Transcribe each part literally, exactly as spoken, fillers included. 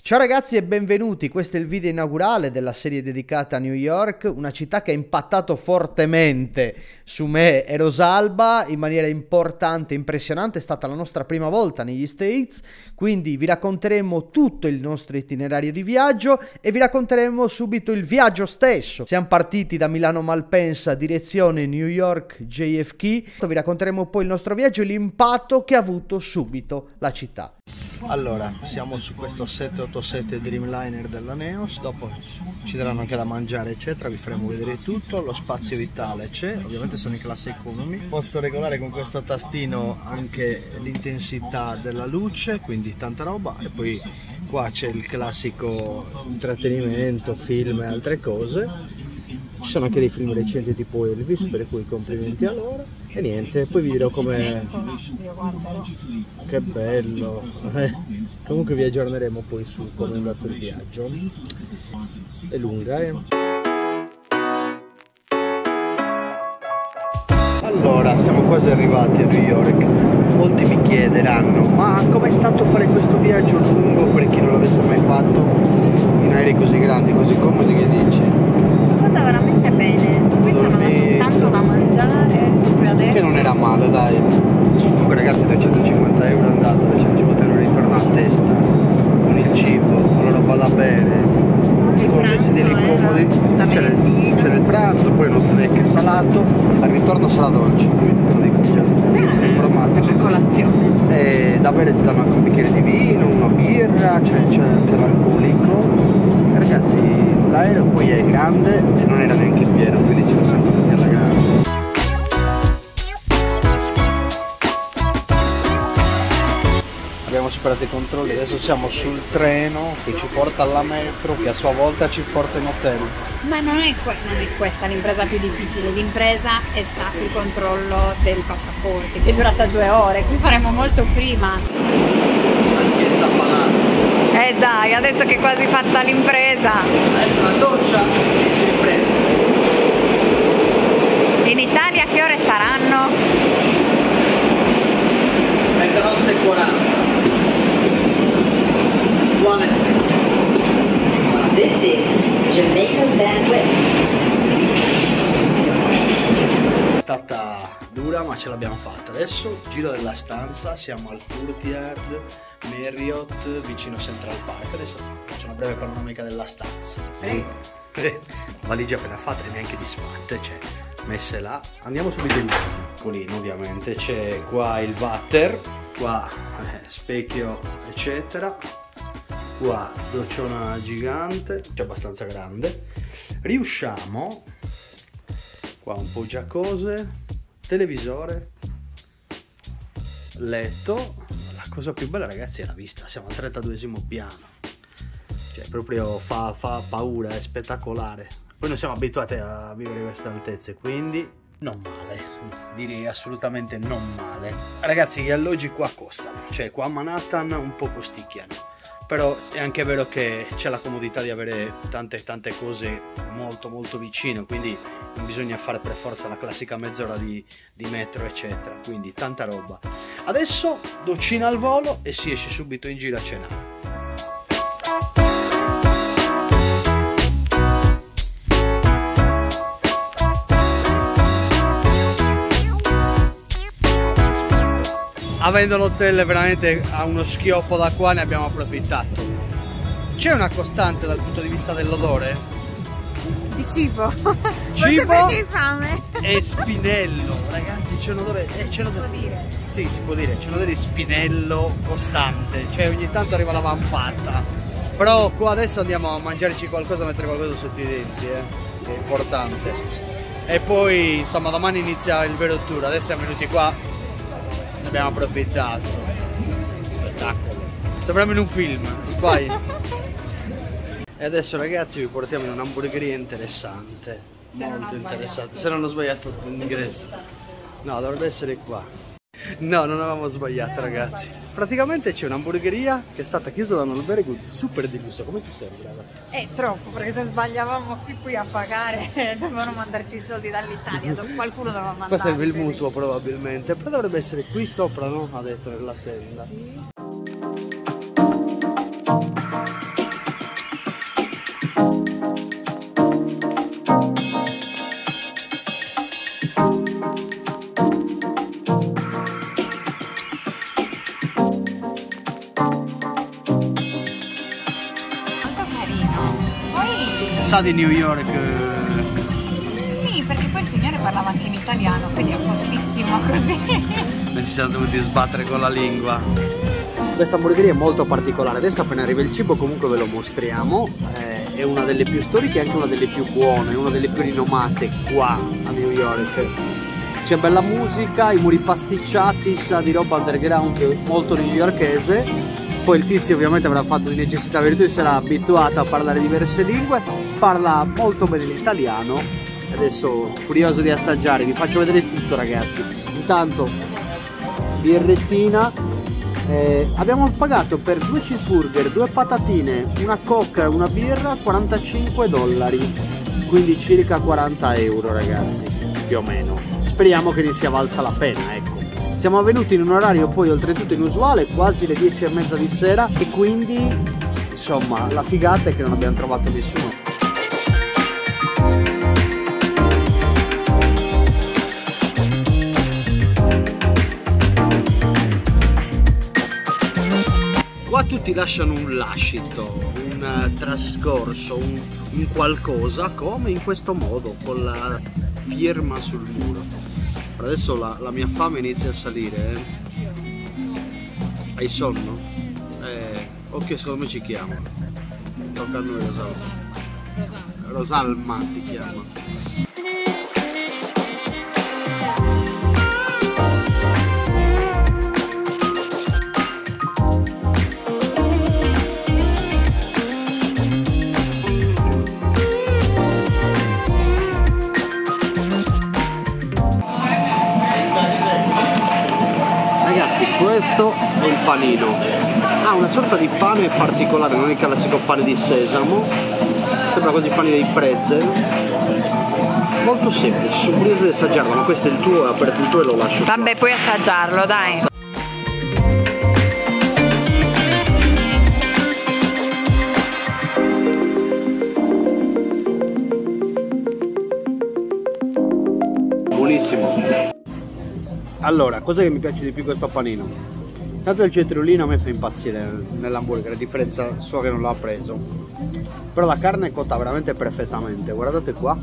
Ciao ragazzi e benvenuti, questo è il video inaugurale della serie dedicata a New York, una città che ha impattato fortemente su me e Rosalba in maniera importante, impressionante. È stata la nostra prima volta negli States, quindi vi racconteremo tutto il nostro itinerario di viaggio e vi racconteremo subito il viaggio stesso. Siamo partiti da Milano Malpensa direzione New York J F K, vi racconteremo poi il nostro viaggio e l'impatto che ha avuto subito la città. Allora, siamo su questo sette otto sette Dreamliner della Neos, dopo ci daranno anche da mangiare eccetera, vi faremo vedere tutto, lo spazio vitale c'è, ovviamente sono in classe economy, posso regolare con questo tastino anche l'intensità della luce, quindi tanta roba, e poi qua c'è il classico intrattenimento, film e altre cose. Ci sono anche dei film recenti tipo Elvis, per cui complimenti a loro. E niente, poi vi dirò come... Che bello! Comunque vi aggiorneremo poi su come è andato il viaggio. È lunga, eh? Allora, siamo quasi arrivati a New York. Molti mi chiederanno, ma com'è stato fare questo viaggio lungo per chi non l'avesse mai fatto? In aerei così grandi, così comodi, che dici? Veramente bene, poi ci hanno dato tanto da mangiare adesso. Che non era male, dai. Comunque ragazzi, duecentocinquanta euro andata, duecentocinquanta euro ritorno a testa, con il cibo, la roba da bere, con dei sedili comodi, c'era il, il pranzo, poi uno snack salato, al ritorno sarà dolce, quindi te lo dico già, sei informato. Per colazione. E da bere ti danno anche un bicchiere di vino, una birra, c'è cioè, anche l'alcolico. Ragazzi, l'aereo poi è grande e non era neanche pieno, quindi ce lo siamo fatti alla grande. Abbiamo superato i controlli, adesso siamo sul treno che ci porta alla metro, che a sua volta ci porta in hotel. Ma non è, non è questa l'impresa più difficile, l'impresa è stato il controllo del passaporto, che è durata due ore, qui faremo molto prima. Eh dai, adesso che è quasi fatta l'impresa. Adesso una doccia e si riprende. In Italia che ore saranno? Mezzanotte e quaranta. Buone sette. This is Jamaica Bandwidth. È stata dura ma ce l'abbiamo fatta. Adesso giro della stanza, siamo al Courtyard Marriott vicino Central Park. Adesso faccio una breve panoramica della stanza. Eh. Eh. Valigia appena fatta e neanche disfatte, cioè messe là. Andiamo subito in pulino, ovviamente. C'è qua il water, qua eh, specchio eccetera, qua docciona gigante, cioè abbastanza grande. Riusciamo, qua un po' già cose, televisore, letto. La cosa più bella ragazzi è la vista, siamo al trentaduesimo piano, cioè proprio fa, fa paura, è spettacolare. Poi non siamo abituati a vivere queste altezze, quindi non male, direi assolutamente non male. Ragazzi, gli alloggi qua costano, cioè qua a Manhattan un po' costicchiano, però è anche vero che c'è la comodità di avere tante tante cose molto molto vicino, quindi non bisogna fare per forza la classica mezz'ora di, di metro eccetera, quindi tanta roba. Adesso docina al volo e si esce subito in giro a cenare. Avendo l'hotel veramente a uno schioppo da qua, ne abbiamo approfittato. C'è una costante dal punto di vista dell'odore? Di cibo. Cibo perché hai fame. E spinello, ragazzi, c'è un odore, eh, c'è un odore, si può dire? Sì, si può dire, c'è un odore di spinello costante, cioè ogni tanto arriva la vampata. Però qua adesso andiamo a mangiarci qualcosa, a mettere qualcosa sotto i denti, eh, che è importante. E poi, insomma, domani inizia il vero tour, adesso siamo venuti qua, ne abbiamo approfittato. Spettacolo. Sembriamo in un film, sbaglio. E adesso ragazzi vi portiamo in un'hamburgeria interessante, se molto interessante, se non ho sbagliato l'ingresso. No, dovrebbe essere qua. No, non avevamo sbagliato ragazzi. Praticamente c'è un'hamburgeria che è stata chiusa da un albergo super deluso, come ti sembra? È troppo, perché se sbagliavamo qui qui a pagare dovevano mandarci i soldi dall'Italia, qualcuno doveva mandare. Qua serve il mutuo probabilmente, però dovrebbe essere qui sopra, no? Ha detto nella tenda. Sì. sa di New York? Sì, perché poi il signore parlava anche in italiano, quindi è postissimo così. Non ci siamo dovuti sbattere con la lingua. Questa hamburgeria è molto particolare, adesso appena arriva il cibo comunque ve lo mostriamo. Eh, è una delle più storiche e anche una delle più buone, una delle più rinomate qua a New York. C'è bella musica, i muri pasticciati, sa di roba underground che è molto newyorkese. Poi il tizio ovviamente avrà fatto di necessità virtù, sarà abituato a parlare diverse lingue, parla molto bene l'italiano. Adesso curioso di assaggiare, vi faccio vedere tutto ragazzi. Intanto birrettina, eh, abbiamo pagato per due cheeseburger, due patatine, una coca e una birra quarantacinque dollari, quindi circa quaranta euro ragazzi, più o meno. Speriamo che ne sia valsa la pena, ecco. Siamo venuti in un orario poi oltretutto inusuale, quasi le dieci e mezza di sera, e quindi insomma la figata è che non abbiamo trovato nessuno. Qua tutti lasciano un lascito, un uh, trascorso, un, un qualcosa, come in questo modo, con la firma sul muro. Per adesso la, la mia fame inizia a salire. Eh. Hai sonno? Eh, ok, secondo me ci chiama. Tocca a noi Rosalma. Rosalma. Rosalma ti chiama. Questo è il panino, ha una sorta di pane particolare, non è il classico pane di sesamo, sembra quasi pane dei pretzel, molto semplice, sono curioso di assaggiarlo, ma questo è il tuo, è aperto il tuo e lo lascio. Vabbè, qua. Puoi assaggiarlo, dai. Buonissimo. Allora, cosa che mi piace di più questo panino? Tanto il cetriolino a me fa impazzire nell'hamburger, a differenza so che non l'ha preso. Però la carne è cotta veramente perfettamente, guardate qua.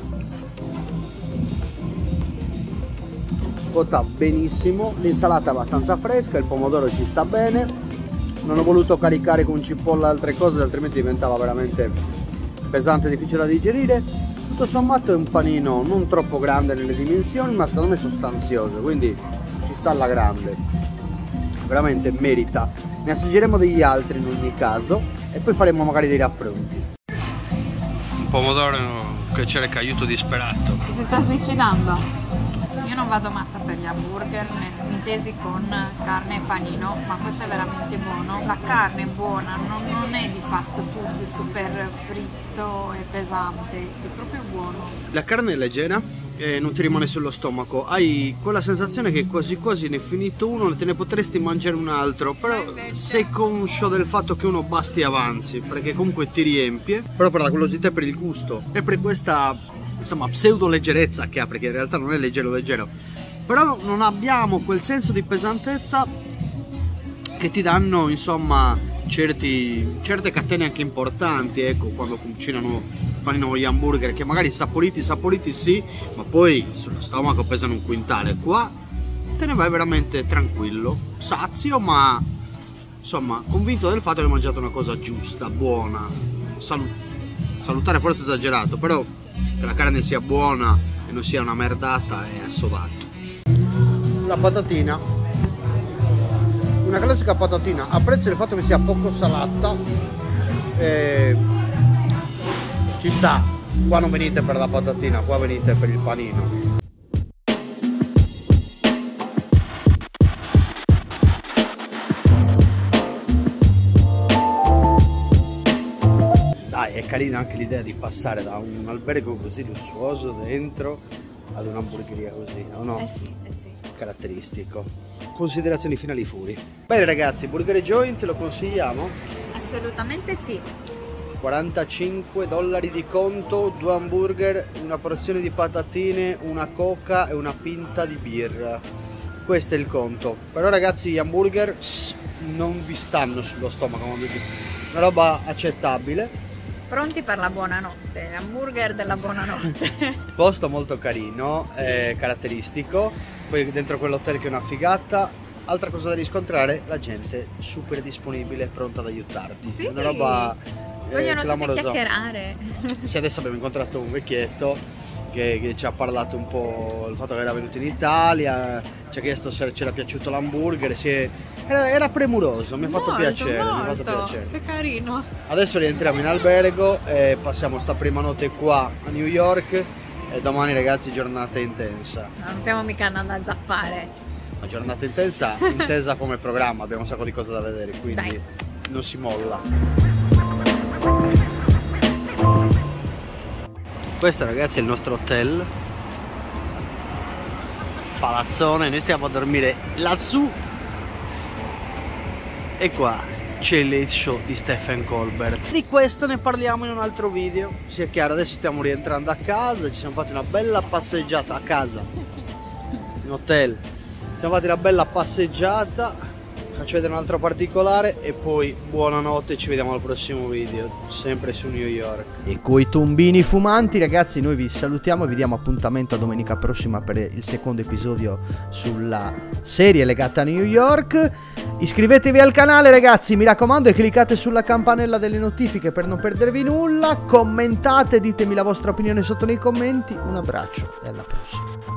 Cotta benissimo, l'insalata è abbastanza fresca, il pomodoro ci sta bene. Non ho voluto caricare con cipolla e altre cose, altrimenti diventava veramente pesante e difficile da digerire. Tutto sommato è un panino non troppo grande nelle dimensioni, ma secondo me sostanzioso, quindi ci sta alla grande, veramente merita. Ne assaggeremo degli altri in ogni caso e poi faremo magari dei raffronti. Un pomodoro che cerca aiuto disperato. Si sta suicidando. Io non vado matta per gli hamburger intesi con carne e panino, ma questo è veramente buono. La carne è buona, non, non è di fast food super fritto e pesante, è proprio buono. La carne è leggera e non ti rimane sullo stomaco, hai quella sensazione che quasi quasi ne è finito uno e te ne potresti mangiare un altro, però sei conscio del fatto che uno basti e avanzi, perché comunque ti riempie, però per la curiosità e per il gusto e per questa insomma pseudo leggerezza che ha, perché in realtà non è leggero leggero, però non abbiamo quel senso di pesantezza che ti danno insomma certi, certe catene anche importanti, ecco, quando cucinano panino gli hamburger, che magari saporiti saporiti sì, ma poi sullo stomaco pesano un quintale. Qua te ne vai veramente tranquillo, sazio, ma insomma convinto del fatto che hai mangiato una cosa giusta, buona, salu salutare forse esagerato, però che la carne sia buona e non sia una merdata è assodato. La patatina, una classica patatina, apprezzo il fatto che sia poco salata, e ci sta. Qua non venite per la patatina, qua venite per il panino. Dai, è carina anche l'idea di passare da un albergo così lussuoso dentro ad un'hamburgeria così, o no? Eh sì, eh sì. Caratteristico. Considerazioni finali fuori. Bene ragazzi, Burger Joint lo consigliamo? Assolutamente sì. quarantacinque dollari di conto, due hamburger, una porzione di patatine, una coca e una pinta di birra. Questo è il conto. Però ragazzi, gli hamburger non vi stanno sullo stomaco, una roba accettabile. Pronti per la buonanotte, hamburger della buonanotte. Posto molto carino, sì. eh, caratteristico, poi dentro quell'hotel che è una figata. Altra cosa da riscontrare, la gente super disponibile, pronta ad aiutarti. Sì. Una roba eh, vogliono tutti clamorosa. chiacchierare. Sì, adesso abbiamo incontrato un vecchietto che, che ci ha parlato un po' del fatto che era venuto in Italia, ci ha chiesto se ci era piaciuto l'hamburger, si è, era, era premuroso, mi ha fatto molto, piacere, molto. mi ha fatto piacere. Che carino. Adesso rientriamo in albergo e passiamo sta prima notte qua a New York e domani ragazzi giornata intensa. Non stiamo mica andando a zappare. Una giornata intensa, intesa come programma, abbiamo un sacco di cose da vedere, quindi Dai. non si molla. Questo ragazzi è il nostro hotel, palazzone, noi stiamo a dormire lassù e qua c'è il late show di Stephen Colbert. Di questo ne parliamo in un altro video, sia chiaro. Adesso stiamo rientrando a casa, ci siamo fatti una bella passeggiata a casa, in hotel, ci siamo fatti una bella passeggiata. Faccio vedere un altro particolare e poi buonanotte, ci vediamo al prossimo video, sempre su New York. E coi tombini fumanti ragazzi noi vi salutiamo e vi diamo appuntamento a domenica prossima per il secondo episodio sulla serie legata a New York. Iscrivetevi al canale ragazzi, mi raccomando, e cliccate sulla campanella delle notifiche per non perdervi nulla. Commentate, ditemi la vostra opinione sotto nei commenti. Un abbraccio e alla prossima.